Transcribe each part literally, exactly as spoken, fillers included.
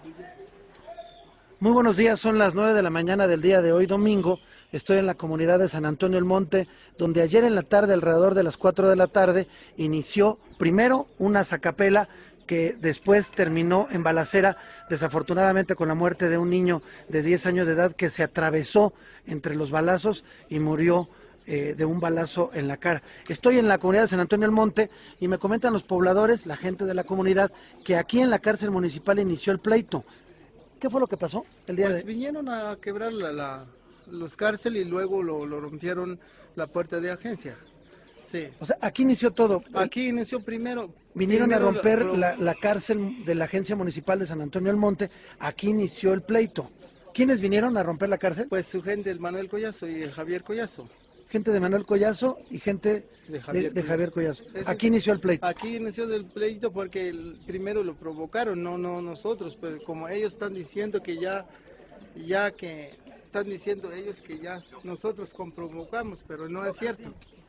Muy buenos días, son las nueve de la mañana del día de hoy, domingo. Estoy en la comunidad de San Antonio el Monte, donde ayer en la tarde, alrededor de las cuatro de la tarde, inició primero una sacapela que después terminó en balacera, desafortunadamente con la muerte de un niño de diez años de edad que se atravesó entre los balazos y murió eh, de un balazo en la cara. Estoy en la comunidad de San Antonio el Monte y me comentan los pobladores, la gente de la comunidad, que aquí en la cárcel municipal inició el pleito. ¿Qué fue lo que pasó el día Pues de...? vinieron a quebrar la, la- los cárceles y luego lo, lo rompieron la puerta de agencia. Sí. O sea, aquí inició todo. El- Aquí inició primero. Vinieron a primero la- romper ro- la, la cárcel de la Agencia Municipal de San Antonio del Monte. Aquí inició el pleito. ¿Quiénes vinieron a romper la cárcel? Pues su gente, el Manuel Collazo y el Javier Collazo. Gente de Manuel Collazo y gente De de, Javier de Javier Collazo. Eso Aquí es- inició el pleito. Aquí inició el pleito porque el- primero lo provocaron, no, no nosotros, pues como ellos están diciendo que ya, ya que están diciendo ellos que ya nosotros provocamos, pero no es cierto.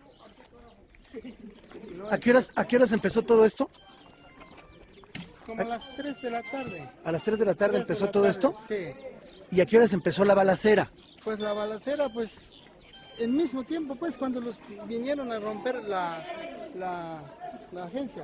No ¿A es qué horas, cierto. a qué horas empezó todo esto? Como a las tres de la tarde. A las tres de la tarde tres de empezó la todo tarde, esto. Sí. ¿Y a qué horas empezó la balacera? Pues la balacera, pues, el mismo tiempo, pues, cuando los vinieron a romper la, la, la agencia.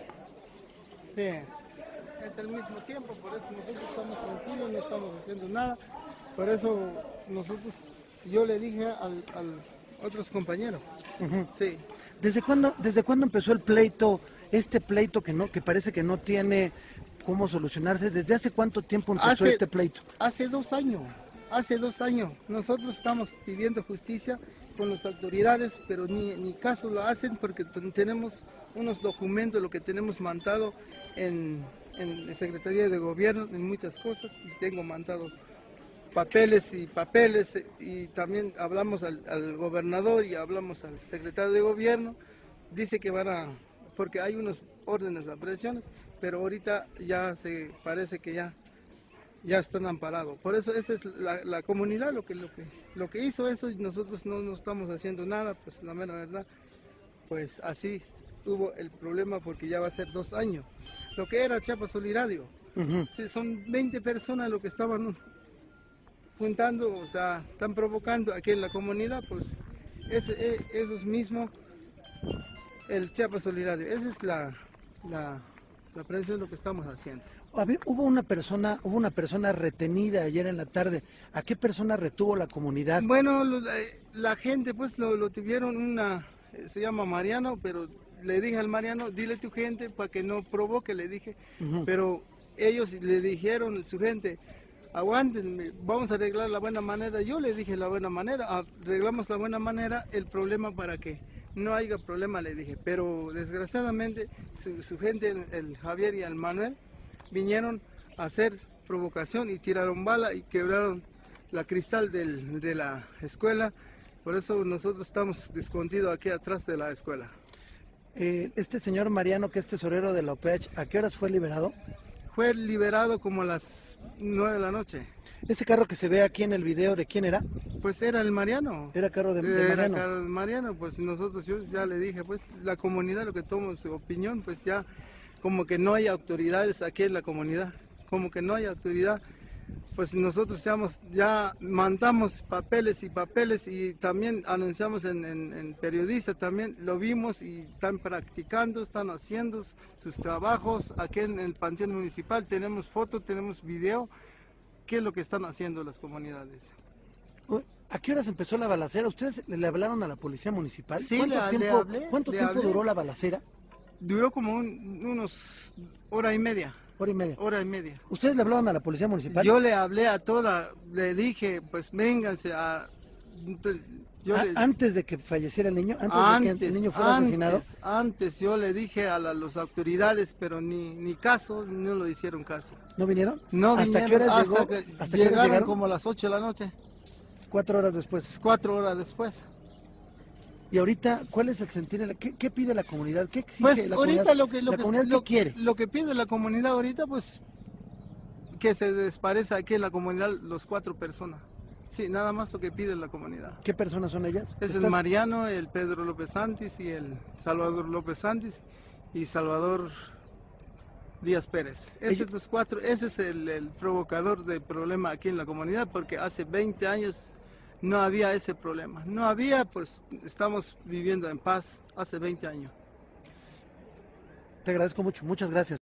Sí, es el mismo tiempo, por eso nosotros estamos tranquilos, no estamos haciendo nada. Por eso nosotros, yo le dije al, al otros compañeros, Ujú. sí, ¿Desde cuándo, desde cuándo empezó el pleito, este pleito que no, que parece que no tiene cómo solucionarse? ¿Desde hace cuánto tiempo empezó Hace- este pleito? hace dos años, hace dos años, nosotros estamos pidiendo justicia con las autoridades, pero ni, ni caso lo hacen porque ten- tenemos unos documentos, lo que tenemos mandado en, en la Secretaría de Gobierno, en muchas cosas, y tengo mandado papeles y papeles, eh, y también hablamos al, al gobernador y hablamos al secretario de Gobierno, dice que van a, porque hay unos órdenes de aprehensiones, pero ahorita ya se parece que ya ya están amparados. Por eso esa es la, la comunidad lo que, lo que lo que hizo eso y nosotros no, no estamos haciendo nada, pues la mera verdad, pues así hubo el problema porque ya va a ser dos años. Lo que era Chiapas Solidario, Ujú. si son veinte personas lo que estaban juntando, o sea, están provocando aquí en la comunidad, pues ese, e- eso es mismo el Chiapas Solidario. Esa es la, la, la prevención de lo que estamos haciendo. Había- Hubo una persona, hubo una persona retenida ayer en la tarde. ¿A qué persona retuvo la comunidad? Bueno, lo- la, la gente pues lo, lo tuvieron una, eh, se llama Mariano, pero le dije al Mariano, dile a tu gente para que no provoque, le dije, Ujú. pero ellos le dijeron, su gente, aguanten, vamos a arreglar la buena manera. Yo le dije la buena manera, arreglamos la buena manera, el problema para que no haya problema, le dije, pero desgraciadamente su, su gente, el, el Javier y el Manuel, vinieron a hacer provocación y tiraron bala y quebraron la cristal del- de la escuela, por eso nosotros estamos escondidos aquí atrás de la escuela. Eh, este señor Mariano, que es tesorero de la O P H, ¿a qué horas fue liberado? Fue liberado como a las nueve de la noche. Ese carro que se ve aquí en el video, ¿de quién era? Pues era el Mariano. Era carro de, de Era Mariano. Carlos Mariano, pues nosotros, yo ya le dije, pues la comunidad lo que toma su opinión, pues ya como que no hay autoridades aquí en la comunidad, como que no hay autoridad, pues nosotros ya, hemos- ya mandamos papeles y papeles y también anunciamos en, en, en periodistas, también lo vimos y están practicando, están haciendo sus trabajos aquí en el Panteón Municipal, tenemos fotos, tenemos video, qué es lo que están haciendo las comunidades. Uy, ¿a qué horas empezó la balacera? ¿Ustedes le hablaron a la policía municipal? Sí, ¿Cuánto le- le tiempo, hablé, ¿cuánto le tiempo hablé. duró la balacera? Duró como un- unos hora y media, Hora y media. hora y media. ¿Ustedes le hablaron a la policía municipal? Yo le hablé a toda, le dije, pues vénganse a... Yo Ah, le- antes de que falleciera el niño, antes, de que el niño fuera antes, asesinado. antes yo le dije a la- las autoridades, pero ni, ni caso, no lo hicieron caso. ¿No vinieron? No ¿Hasta vinieron, qué horas hasta llegó? que ¿Hasta qué horas llegaron llegaron? como a las ocho de la noche, Cuatro horas después. cuatro horas después. Y ahorita, ¿cuál es el sentir? en la- ¿Qué, qué pide la comunidad? ¿Qué exige Pues la ahorita comunidad? lo que, lo, ¿La que, comunidad lo, qué quiere? lo que pide la comunidad ahorita, pues que se desparezca aquí en la comunidad los cuatro personas. Sí, nada más lo que pide la comunidad. ¿Qué personas son ellas? Es el ¿Estás- Mariano, el Pedro López Santis y el Salvador López Santis y Salvador Díaz Pérez. Ese es, los cuatro, ese es el, el provocador del problema aquí en la comunidad, porque hace veinte años no había ese problema. No había, pues estamos viviendo en paz hace veinte años. Te agradezco mucho, muchas gracias.